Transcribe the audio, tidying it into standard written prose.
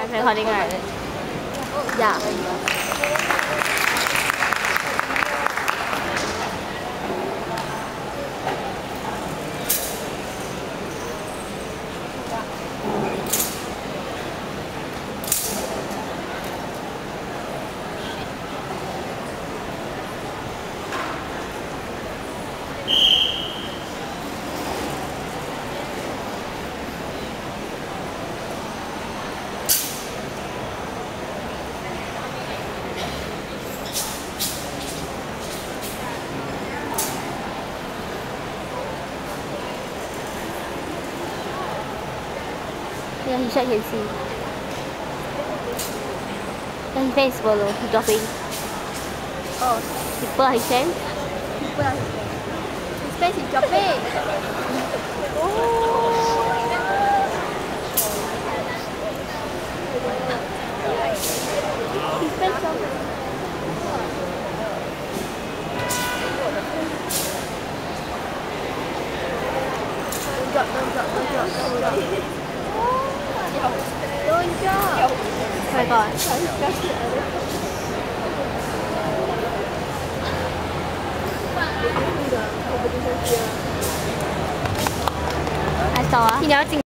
I'm recording right? Yeah. Yeah, he shot, can see. Yeah, his face is below, he's dropping. Oh, He pull out his hand. he put out his face. His face is dropping. His face dropping. Don't drop, don't drop, don't drop, don't drop. Don't drop. Oh my god. I saw. He never